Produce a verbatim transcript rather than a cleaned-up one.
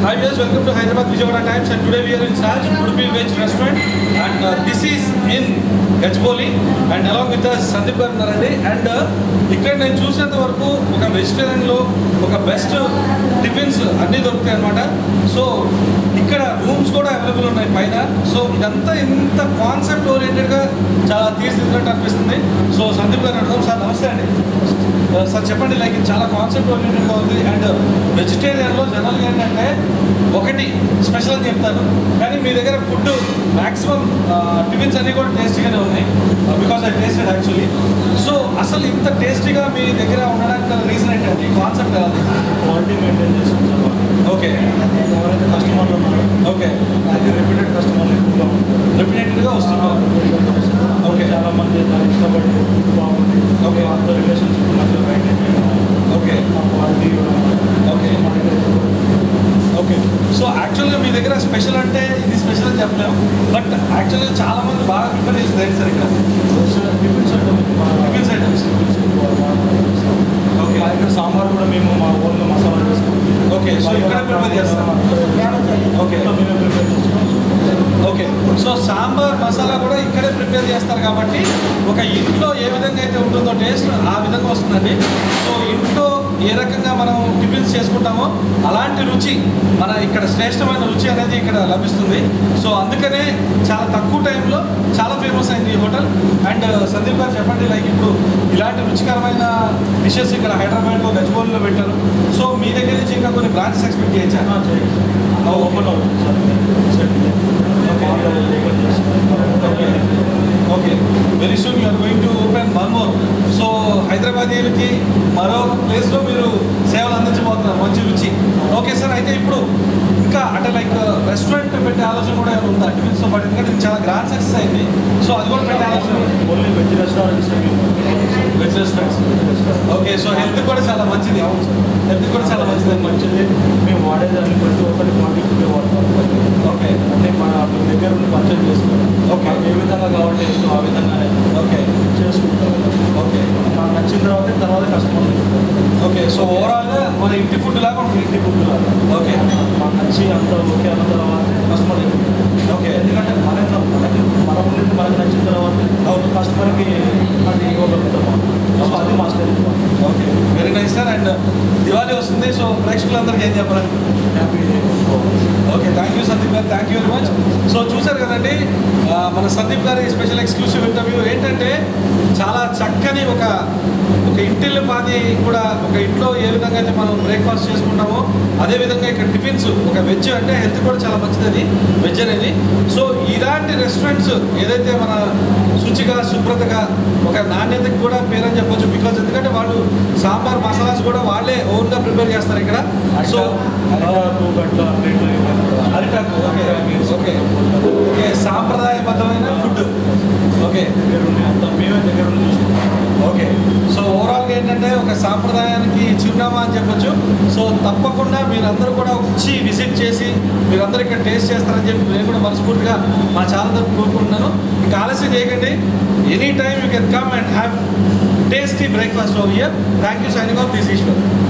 Hi viewers, welcome to Hyderabad Vijayawada Times, and today we are in Saj Udupi Veg Restaurant, and uh, this is in Gachibowli, and along with us Sandeep garu unnaranడి. And ఇక్కడ నేను చూసినంత వరకు ఒక vegetarian లో ఒక best tiffins అన్ని దొరుకుతాయి అన్నమాట. సో ఇక్కడ రూమ్స్ కూడా అవైలబుల్ ఉన్నాయి పైన. సో ఇదంతా ఇంత కాన్సెప్ట్ ఓరియంటెడ్ గా చాలా తీర్చిదిద్దినట్టు అనిపిస్తుంది. సో సందీప్ గారు అడుగుదాం. సార్ నమస్తే అండి. సార్ చెప్పండి, లైక్ చాలా కాన్సెప్ట్ ఓరియంటెడ్గా ఉంది. అండ్ వెజిటేరియన్లో జనరల్గా ఏంటంటే ఒకటి స్పెషల్ అని చెప్తారు, కానీ మీ దగ్గర ఫుడ్ మ్యాక్సిమం టిఫిన్స్ అన్నీ కూడా టేస్టీగానే ఉన్నాయి. Because I tasted actually. So అసలు ఇంత టేస్టీగా మీ దగ్గర ఉండడానికి రీజన్ ఏంటంటే ఈ కాన్సెప్ట్ ఎలా? క్వాలిటీ మెయింటైన్ చేస్తాం. ఓకే, ఎవరైతే కస్టమర్లు ఉన్నారో ఓకే, అది రిపీటెడ్ కస్టమర్లు ఎక్కువగా ఉంటారు. రిపీటెడ్గా వస్తున్నారు. ఓకే, చాలా మంది దాన్ని ఇష్టపడి బాగుంది. ఓకే, అంత రిలేషన్షిప్ మధ్య మెయింటైన్ చేయడం. Okay, quality okay, okay. So యాక్చువల్గా మీ దగ్గర స్పెషల్ అంటే ఇది స్పెషల్ అని చెప్పలేము, బట్ యాక్చువల్గా చాలా మంది బాగా ప్రిఫర్ చేసేది ఏంటి సార్ ఇక్కడ? Tiffins items tiffins items. Okay, ఇక్కడ సాంబార్ కూడా మేము మా ఓన్గా మసాలా చేసుకుంటాం. ఓకే, సో ఇక్కడ ప్రిపేర్ చేస్తాం. ఓకే, మేమే ప్రిపేర్ చేస్తాం. ఓకే. సో సాంబార్ మసాలా కూడా ఇక్కడే ప్రిపేర్ చేస్తారు కాబట్టి ఒక ఇంట్లో ఏ విధంగా అయితే ఉంటుందో టేస్ట్ ఆ విధంగా వస్తుందండి. సో ఇంట్లో ఏ రకంగా మనం టిఫిన్స్ చేసుకుంటామో అలాంటి రుచి మన ఇక్కడ శ్రేష్టమైన రుచి అనేది ఇక్కడ లభిస్తుంది. సో అందుకనే చాలా తక్కువ టైంలో చాలా ఫేమస్ అయింది ఈ హోటల్. అండ్ సందీప్ గారు చెప్పండి, లైక్ ఇప్పుడు ఇలాంటి రుచికరమైన డిషెస్ ఇక్కడ హైదరాబాద్లో గచ్చిబౌలిలో పెట్టారు. సో మీ దగ్గర నుంచి ఇంకా కొన్ని బ్రాంచెస్ ఎక్స్పెక్ట్ చేయొచ్చా? ఓపెన్ అవుతుంది sir. Okay, very soon you're going to open one more. So హైదరాబాదీలకి మరో ప్లేస్లో మీరు సేవలు అందించబోతున్నారు, మంచి రుచి. ఓకే సార్, అయితే ఇప్పుడు ఇంకా అంటే లైక్ రెస్టారెంట్ పెట్టే ఆలోచన కూడా ఉందా టిఫిన్స్తో పాటు? ఎందుకంటే ఇది చాలా గ్రాండ్ సక్సెస్ అయింది. సో అది కూడా పెట్టే ఆలోచన. Only veg restaurants veg restaurants. Okay, so health కూడా చాలా మంచిది. హెల్త్ కూడా చాలా మంచిది. మంచిది. మేము వాడేదాన్ని ప్రతి ఒక్కరి క్వాంటిటీ వాడతాం. ఓకే, అంటే మన దగ్గర ఉండి పర్చేజ్ చేసుకుంటాం. ఓకే, ఏ విధంగా కావాలి టేస్ట్ ఆ విధంగానే ఓకే చేసుకుంటాం. ఓకే, నాకు నచ్చిన తర్వాత తర్వాత కస్టమర్. ఓకే. సో ఓవరాల్గా మన ఇంటి ఫుడ్ లాగా ఉంటుంది. ఇంటి ఫుడ్ లాగా. ఓకే, మాకు నచ్చి అంత ఓకే అన్న తర్వాత కస్టమర్. ఓకే, ఎందుకంటే మన మనకి మన ఉండింది మనకి నచ్చిన తర్వాత అవును కస్టమర్కి అది ఇవ్వగలుగుతాం. సో అది మా style. Okay, very nice sir. And Diwali వస్తుంది, సో ప్రేక్షకులందరికీ ఏం చెప్పాలి? Happy. Okay, thank you Sandeep garu, thank you very much. So చూసారు కదండి మన సందీప్ గారి స్పెషల్ ఎక్స్క్లూసివ్ ఇంటర్వ్యూ. ఏంటంటే చాలా చక్కని ఒక ఒక ఇంటిల్లి పాది కూడా ఒక ఇంట్లో ఏ విధంగా అయితే మనం బ్రేక్ఫాస్ట్ చేసుకుంటామో అదేవిధంగా ఇక్కడ టిఫిన్స్ ఒక వెజ్ అంటే హెల్త్ కూడా చాలా మంచిది అది వెజ్ అనేది. సో ఇలాంటి రెస్టారెంట్స్ ఏదైతే మన శుచిగా శుభ్రతగా ఒక నాణ్యతకి కూడా పేరని చెప్పొచ్చు. బికాజ్ ఎందుకంటే వాళ్ళు సాంబార్ మసాలాస్ కూడా వాళ్ళే ఓన్గా ప్రిపేర్ చేస్తారు ఇక్కడ. సో అరిటాకు గట్ల ప్లేట్లు అరిటాకు. ఓకే, ఓకే, ఓకే, సాంప్రదాయబద్ధమైన ఫుడ్. ఓకే, దగ్గర ఉండి అంత మేమే దగ్గర ఉండి చూసుకుంటాం. ఓకే. సో ఓవరాల్గా ఏంటంటే ఒక సాంప్రదాయానికి చిరునామా అని చెప్పొచ్చు. సో తప్పకుండా మీరందరూ కూడా వచ్చి విజిట్ చేసి మీరందరూ ఇక్కడ టేస్ట్ చేస్తారని చెప్పి నేను కూడా మనస్ఫూర్తిగా మా ఛానల్ తరఫు కోరుకుంటున్నాను. ఇంకా ఆలస్యం చేయకండి, any time you can come and have tasty breakfast over here. Thank you. Signing off this Eshwar.